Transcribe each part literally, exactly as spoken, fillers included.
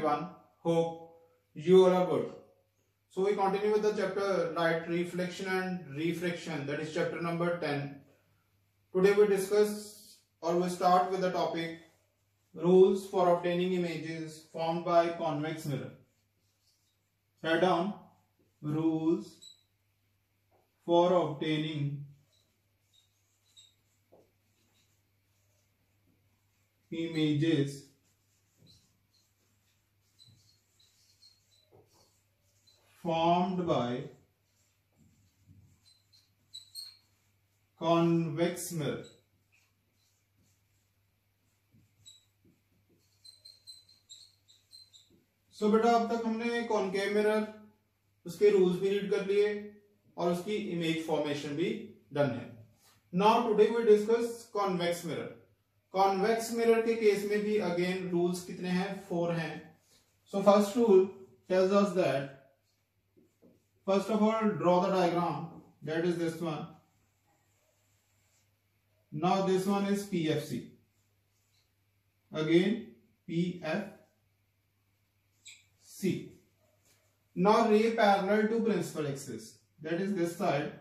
everyone. Hope you all are good. So we continue with the chapter light reflection and refraction, that is chapter number ten. Today we discuss or we start with the topic rules for obtaining images formed by convex mirror. Write down rules for obtaining images formed by convex mirror. So so, बेटा अब तक हमने concave mirror उसके rules भी read कर लिए और उसकी इमेज फॉर्मेशन भी डन है. Now today we discuss convex mirror. Convex mirror के केस में भी अगेन रूल्स कितने हैं? फोर हैं. So first rule tells us that first of all draw the diagram, that is this one. Now this one is P F C, again P F C. Now ray parallel to principal axis, that is this side,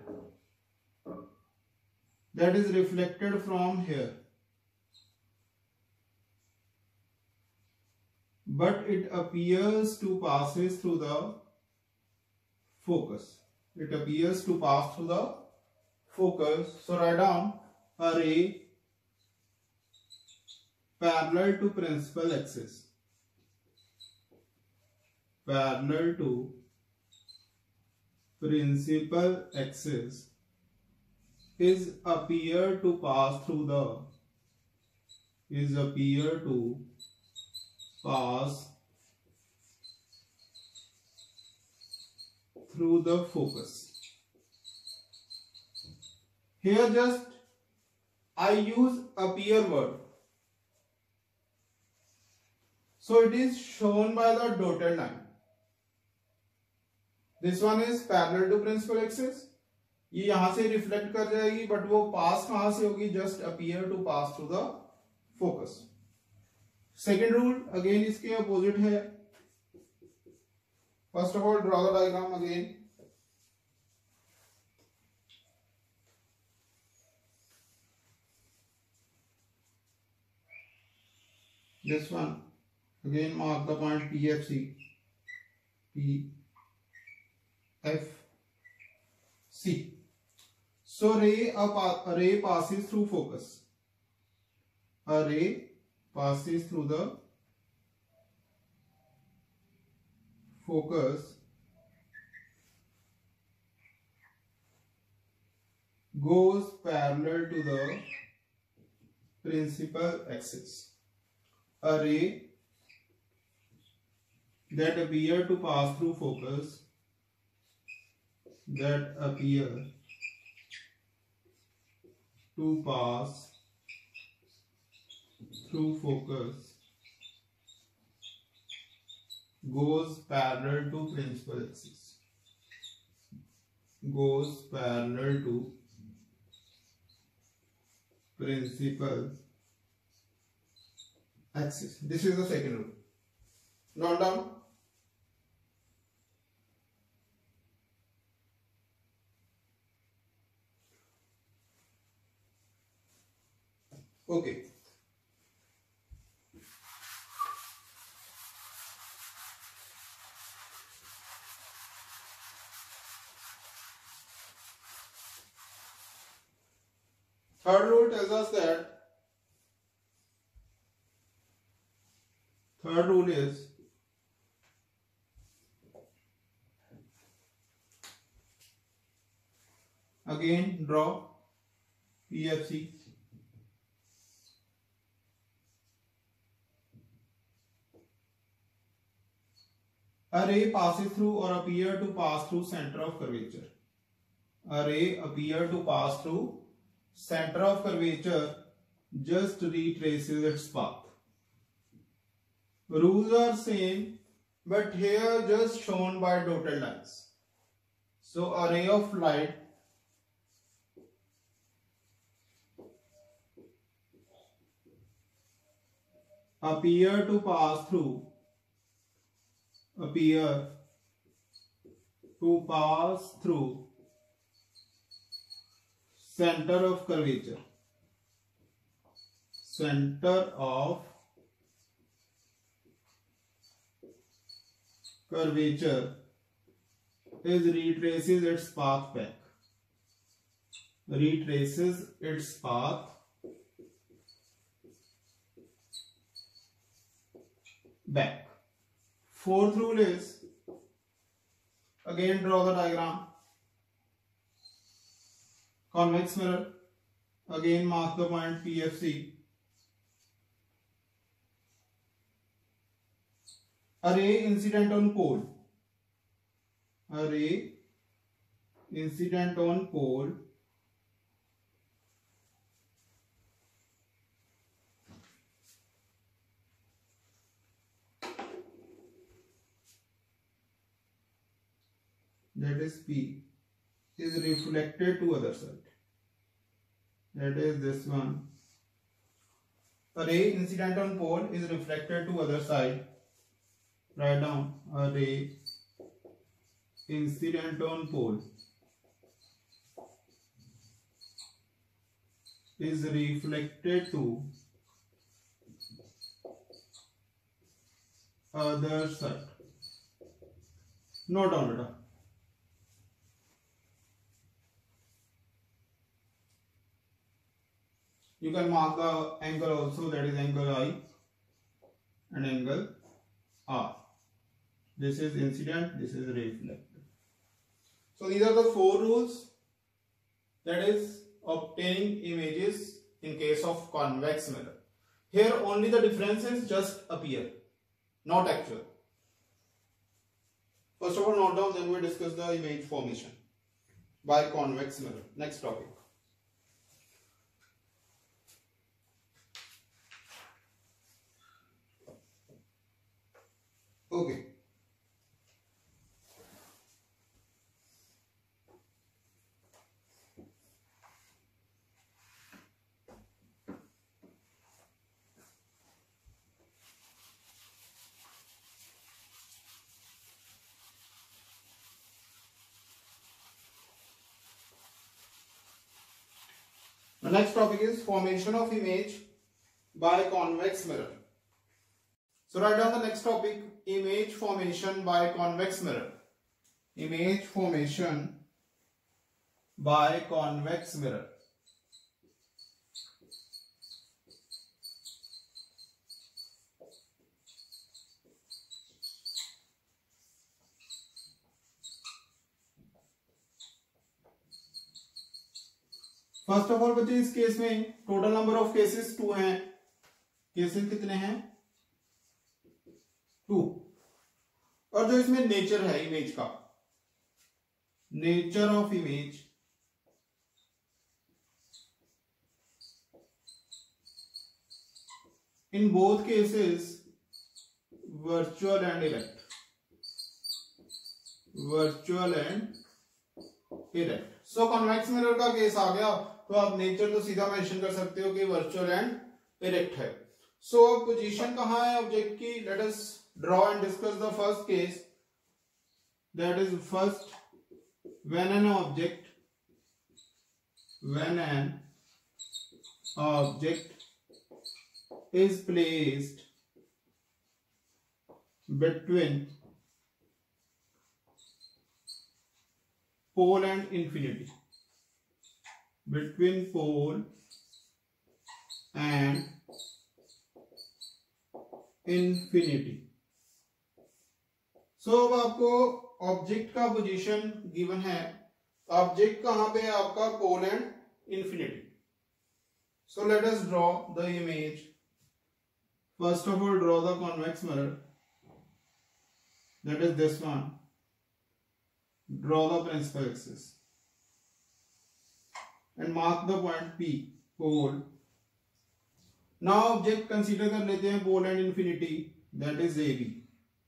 that is reflected from here, but it appears to passes through the focus. It appears to pass through the focus. So write down a ray parallel to principal axis. Parallel to principal axis is appear to pass through the is appear to pass through the focus. Here just I use appear word. So it is shown by the dotted line. This one is parallel to principal axis. ये यहां से reflect कर जाएगी, but वो पास कहां से होगी? Just appear to pass through the focus. Second rule again इसके अपोजिट है. First of all, draw the diagram again. This one, again mark the point P F C. P F C. So ray a ray passes through focus. A ray passes through the focus, goes parallel to the principal axis. A ray that appear to pass through focus, that appear to pass through focus goes parallel to principal axis. Goes parallel to principal axis. This is the second rule. Note down. Okay. Third rule tells us that third rule is again draw P F C. A ray passes through or appear to pass through center of curvature. A ray appear to pass through center of curvature, just retraces its path. Rules are same, but here just shown by dotted lines. So a ray of light appear to pass through appear to pass through center of curvature. Center of curvature is retraces its path back. Retraces its path back. Fourth rule is, again draw the diagram. Convex mirror, again mark the point P F C. A ray incident on pole. A ray incident on pole that is P is reflected to other side. That is this one. A ray incident on pole is reflected to other side. Write down, a ray incident on pole is reflected to other side. Note down it. You can mark the angle also, that is angle I and angle R. This is incident, this is reflected. So these are the four rules, that is obtaining images in case of convex mirror. Here only the differences just appear, not actual. First of all, note down, then we discuss the image formation by convex mirror. Next topic. Okay. The next topic is formation of image by convex mirror. So write down the next topic, image formation by convex mirror. Image formation by convex mirror. First of all बच्चे इस case में total number of cases two हैं. Cases कितने हैं? To. और जो इसमें nature है इमेज का, nature of image in both cases virtual and erect. Virtual and erect. So convex mirror का केस आ गया तो आप नेचर तो सीधा मेंशन कर सकते हो कि वर्चुअल एंड इरेक्ट है. सो so, पोजीशन कहां है ऑब्जेक्ट की? Let us draw and discuss the first case. That is first, when an object when an object is placed between pole and infinity. Between pole and infinity. So अब आपको object का position given है. Object कहां पे है आपका? Pole and infinity. So let us draw the image. First of all draw the convex mirror. That is this one. Draw the principal axis and mark the point P, pole. Now object consider कर लेते हैं pole and infinity, that is A B.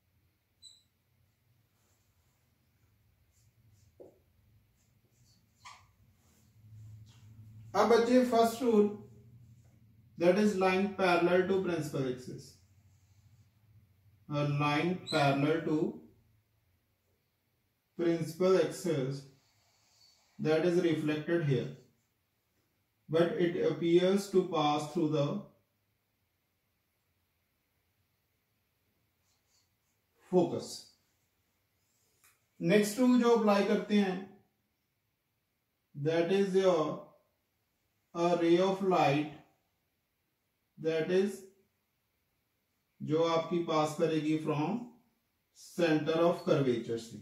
अब बच्चे first rule, that is line parallel to principal axis. A line parallel to principal axis that is reflected here, but it appears to pass through the focus. Next rule जो apply करते हैं, that is your a ray of light that is जो आपकी पास करेगी from center of curvature से,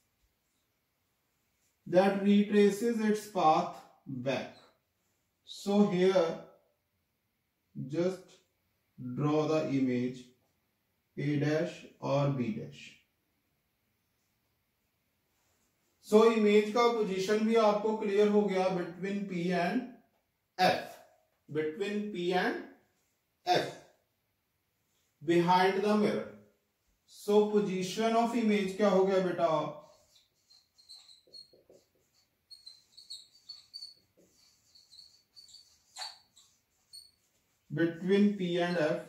that retraces its path back. So here just draw the image A dash और B dash. So image का position भी आपको clear हो गया between P and F, between P and F, behind the mirror. So position of image क्या हो गया बेटा, between P and F,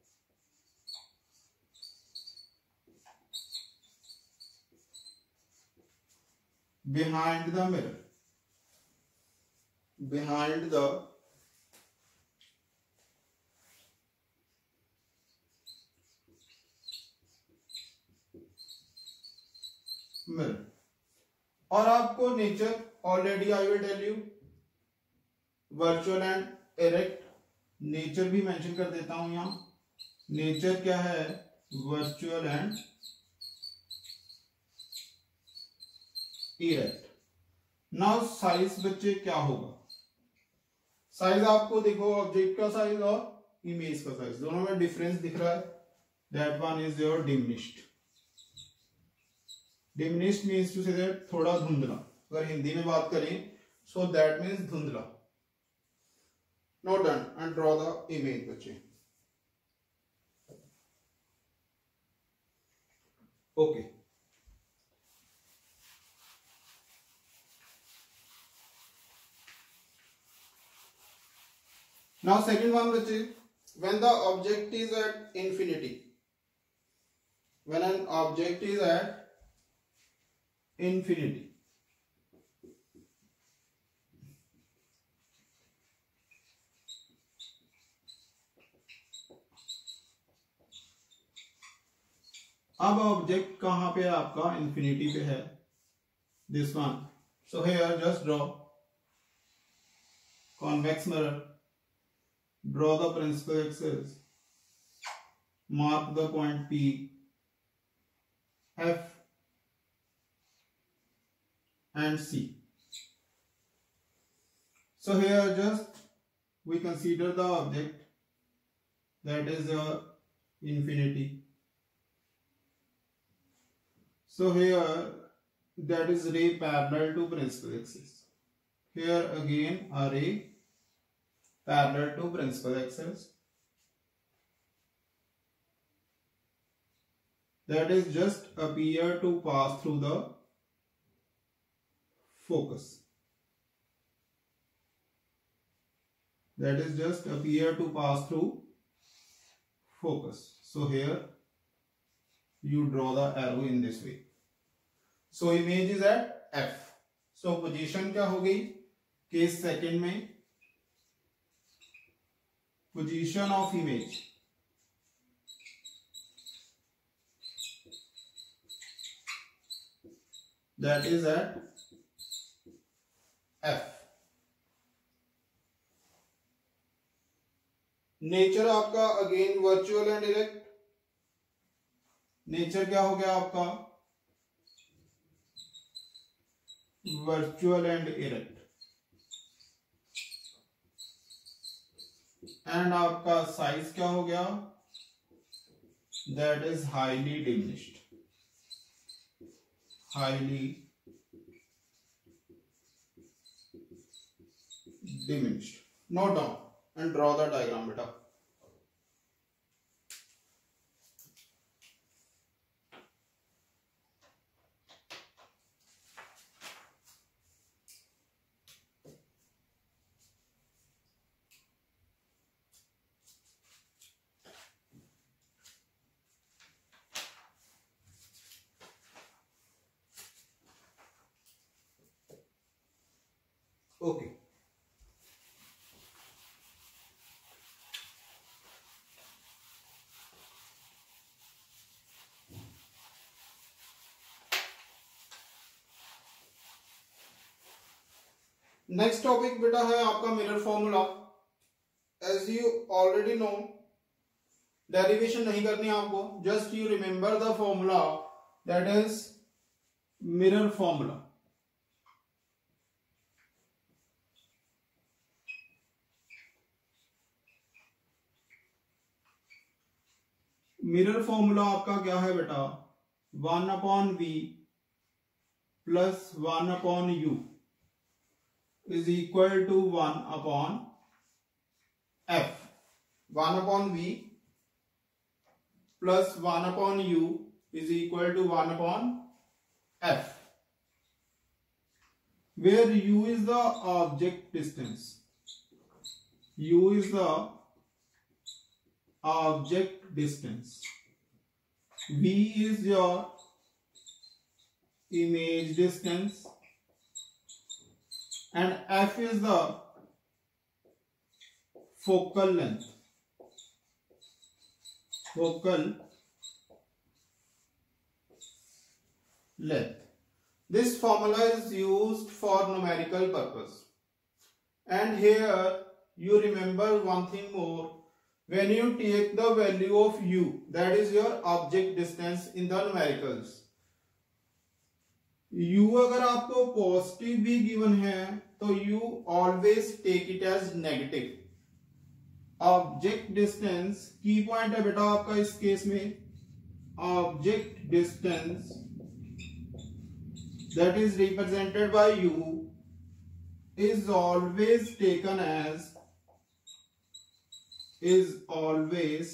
behind the mirror, behind the mirror. और आपको nature already I will tell you, virtual and erect. Nature भी mention कर देता हूं यहां. नेचर क्या है, virtual and erect. Now size बच्चे क्या होगा, साइज आपको देखो ऑब्जेक्ट का साइज और इमेज का साइज दोनों में डिफरेंस दिख रहा है. That one is your diminished. Diminished means to say that थोड़ा धुंधला. अगर हिंदी में बात करें सो दैट मीन्स धुंधला. Note done and draw the image बच्चे. Okay. Now second one which is when the object is at infinity. When an object is at infinity. अब object कहां पे है आपका, इंफिनिटी पे है. This one. So here just draw convex mirror. Draw the principal axis, mark the point P, F and C. So here just we consider the object that is a infinity. So here that is ray parallel to principal axis. Here again a ray parallel to principal axis that is just appear to pass through the focus. That is just appear to pass through focus. So here you draw the arrow in this way. So image is at F. So position क्या हो गई, case second में position of image that is at F. Nature आपका again virtual and erect. Nature क्या हो गया आपका, virtual and erect. And आपका साइज क्या हो गया, that is highly diminished. Highly diminished. Note down and draw the diagram बेटा. ओके नेक्स्ट टॉपिक बेटा है आपका mirror formula. As you already know, derivation नहीं करनी आपको, just you remember the formula, that is mirror formula. Mirror formula आपका क्या है बेटा, one upon v plus one upon u is equal to one upon f. One upon v plus one upon u is equal to one upon f, where u is the object distance. U is the object distance. V is your image distance. And f is the focal length. Focal length. This formula is used for numerical purpose. And here you remember one thing more. When you take the value of u, that is your object distance in the numericals. u अगर आपको positive भी given है तो you always take it as negative. Object distance की point है बेटा आपका इस केस में, object distance that is represented by u is always taken as is always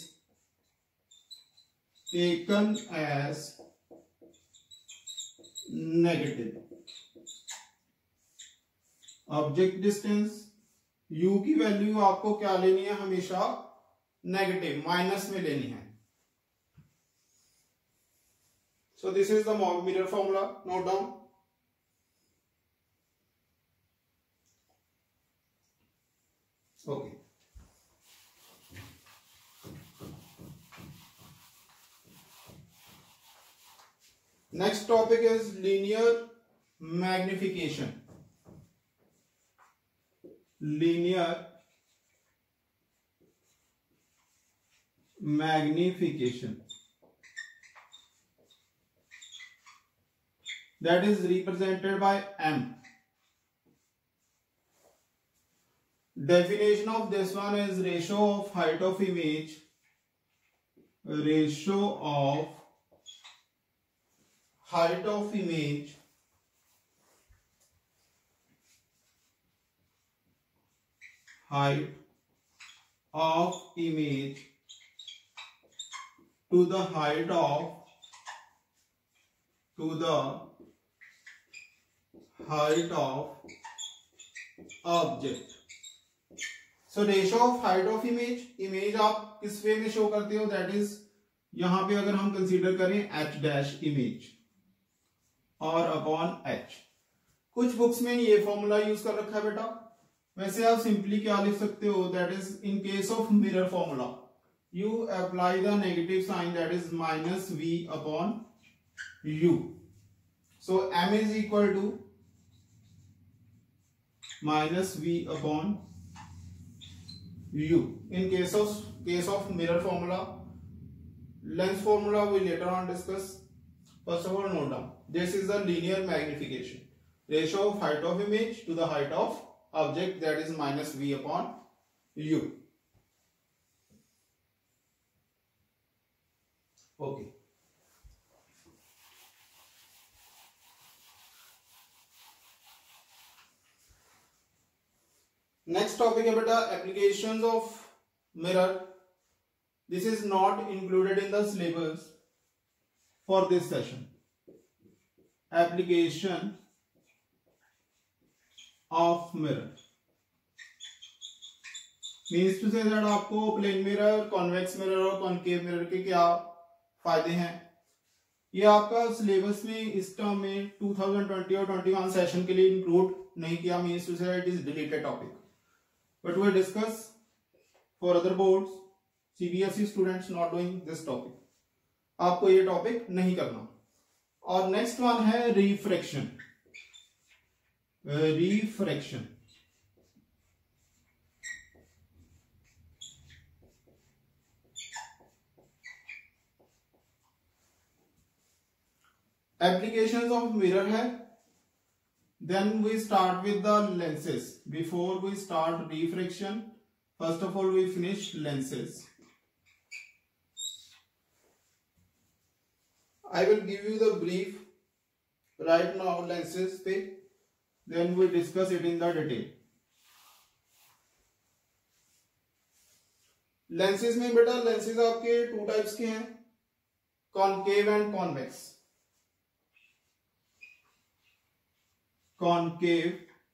taken as negative. Object distance u की वैल्यू आपको क्या लेनी है, हमेशा नेगेटिव, माइनस में लेनी है। So this is the mirror formula, note down. Okay, next topic is linear magnification. Linear magnification, that is represented by m. Definition of this one is ratio of height of image, ratio of height of image height of image to the height of to the height of object. So ratio of height of image, image आप किस वे में show करते हो, that is यहां पे अगर हम consider करें एच डैश इमेज और अपॉन एच। कुछ बुक्स में ये फॉर्मूला यूज कर रखा है बेटा, वैसे आप सिंपली क्या लिख सकते हो, that is in case of mirror formula you apply the negative sign, that is minus v upon u. So m is equal to minus v upon u in case of case of mirror formula. Length formula we later on discuss. First of all, note down, this is the linear magnification, ratio of height of image to the height of object, that is minus v upon u. Okay, next topic है बेटा applications of mirror. This is not included in the syllabus for this session. Application of mirror means to say that आपको plane mirror, convex mirror और concave mirror के क्या फायदे हैं, ये आपका सिलेबस में इस टर्म में टू थाउजेंड ट्वेंटी और ट्वेंटी वन सेशन के लिए इंक्लूड नहीं किया means to say it is deleted topic, but we discuss for other boards, CBSE students not doing this topic, आपको ये टॉपिक नहीं करना। और नेक्स्ट वन है refraction. Refraction applications of mirror है। Then we start with the lenses. Before we start refraction, first of all we finish lenses. I will give you the brief right now lenses पे, then we discuss it in the detail. lenses में बेटा lenses आपके two types के हैं, concave and convex. concave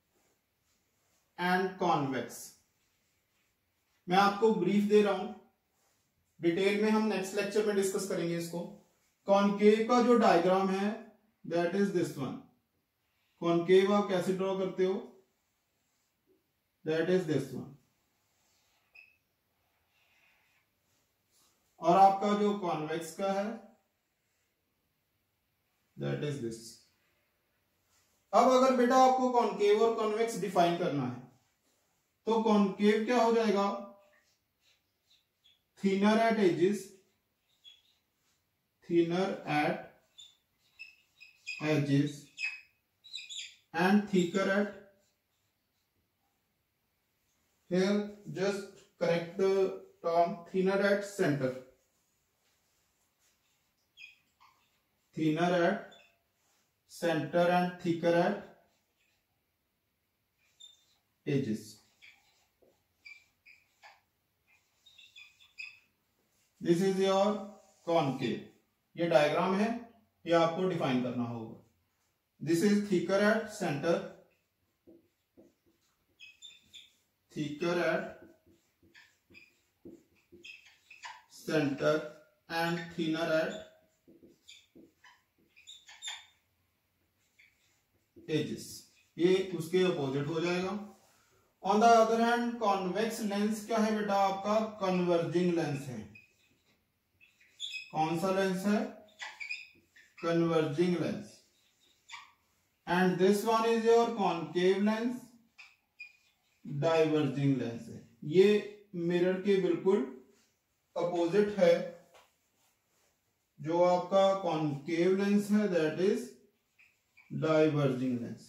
and convex मैं आपको brief दे रहा हूं, डिटेल में हम नेक्स्ट लेक्चर में डिस्कस करेंगे इसको। कॉनकेव का जो डायग्राम है that is this one. Concave आप कैसे ड्रॉ करते हो, दैट इज दिस वन। और आपका जो कॉन्वेक्स का है दैट इज दिस। अब अगर बेटा आपको कॉनकेव और कॉन्वेक्स डिफाइन करना है तो कॉनकेव क्या हो जाएगा, thinner at edges, thinner at edges and thicker at, here just correct the term, thinner at center, thinner at center and thicker at edges. This is your concave। ये diagram है, ये आपको डिफाइन करना होगा। This is thicker at centre, thicker at centre and thinner at edges, ये उसके opposite हो जाएगा। On the other hand convex lens क्या है बेटा, आपका कन्वर्जिंग लेंस है। कौन सा लेंस है, converging lens. And this one is your concave lens, diverging lens है। ये मिरर के बिल्कुल अपोजिट है। जो आपका कॉनकेव लेंस है that is diverging lens.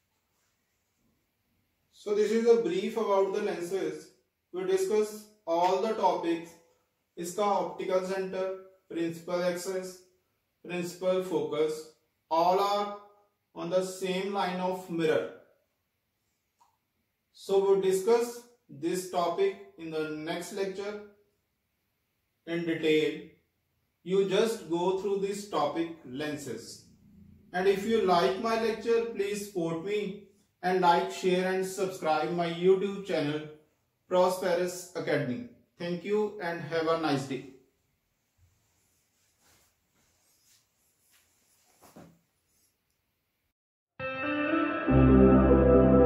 So this is a brief about the lenses. We discuss all the topics. इसका optical centre, principal axis, principal focus, all are on the same line of mirror. So we'll discuss this topic in the next lecture in detail. You just go through this topic, lenses. And if you like my lecture, please support me and like, share and subscribe my YouTube channel, Prosperous Academy. Thank you and have a nice day. Thank you.